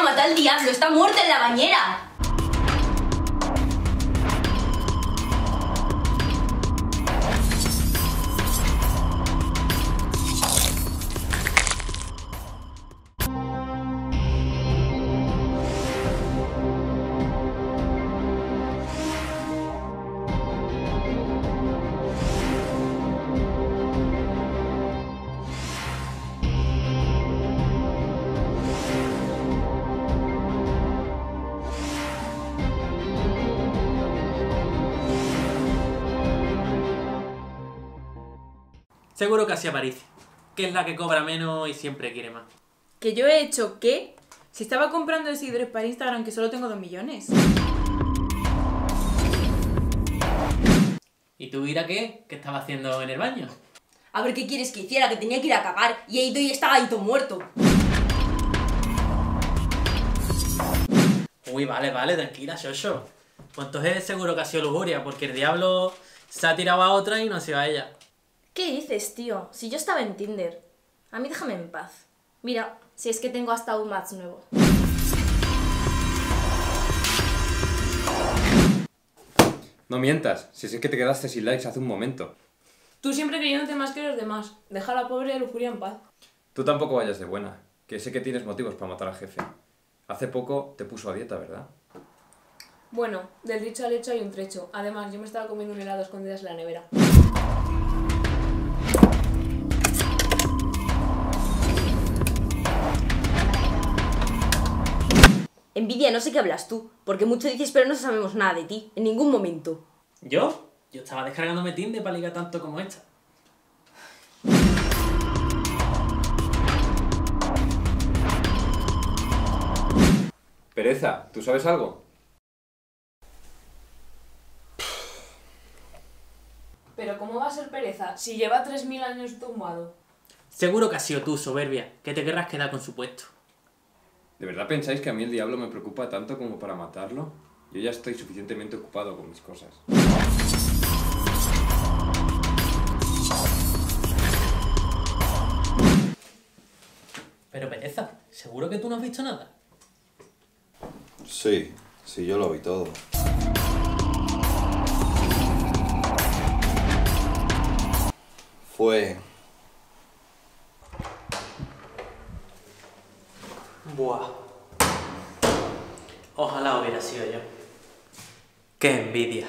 mató al diablo, está muerto en la bañera. Seguro que así aparece, que es la que cobra menos y siempre quiere más. ¿Que yo he hecho qué? Si estaba comprando seguidores para Instagram, que solo tengo 2 millones. ¿Y tú, Ira, qué? ¿Qué estaba haciendo en el baño? A ver, ¿qué quieres que hiciera? Que tenía que ir a cagar y he ido y estaba ahí todo muerto. Uy, vale, tranquila, Shosho. Pues entonces seguro que ha sido lujuria, porque el diablo se ha tirado a otra y no ha sido a ella. ¿Qué dices, tío? Si yo estaba en Tinder. A mí déjame en paz. Mira, si es que tengo hasta un match nuevo. No mientas, si es que te quedaste sin likes hace un momento. Tú siempre creyéndote más que los demás. Deja a la pobre lujuria en paz. Tú tampoco vayas de buena, que sé que tienes motivos para matar al jefe. Hace poco te puso a dieta, ¿verdad? Bueno, del dicho al hecho hay un trecho. Además, yo me estaba comiendo un helado a escondidas en la nevera. Envidia, no sé qué hablas tú, porque mucho dices pero no sabemos nada de ti, en ningún momento. ¿Yo? Yo estaba descargándome Tinder para ligar tanto como esta. Pereza, ¿tú sabes algo? Pero ¿cómo va a ser pereza si lleva 3000 años tumbado? Seguro que has sido tú, soberbia, que te querrás quedar con su puesto. ¿De verdad pensáis que a mí el diablo me preocupa tanto como para matarlo? Yo ya estoy suficientemente ocupado con mis cosas. Pero pereza, ¿seguro que tú no has visto nada? Sí, yo lo vi todo. Fue... Buah. Ojalá hubiera sido yo. ¡Qué envidia!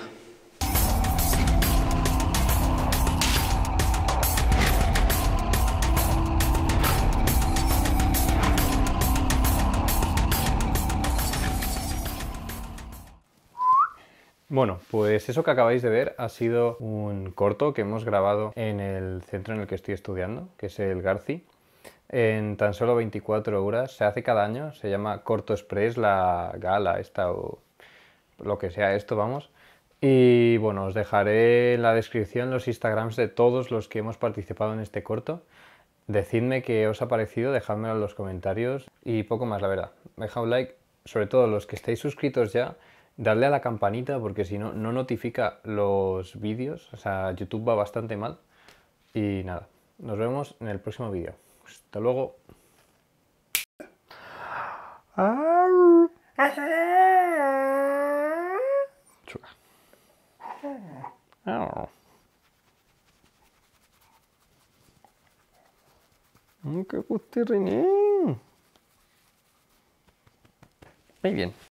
Bueno, pues eso que acabáis de ver ha sido un corto que hemos grabado en el centro en el que estoy estudiando, que es el Garci, en tan solo 24 horas. Se hace cada año, se llama Corto Express, la gala esta o lo que sea esto, vamos. Y bueno, os dejaré en la descripción los Instagrams de todos los que hemos participado en este corto. Decidme qué os ha parecido, dejadmelo en los comentarios y poco más, la verdad. Dejad un like, sobre todo los que estáis suscritos ya. Darle a la campanita porque si no, no notifica los vídeos, o sea, YouTube va bastante mal. Y nada, nos vemos en el próximo vídeo. Hasta luego. Chuca. ¡Qué gusto, René! Muy bien.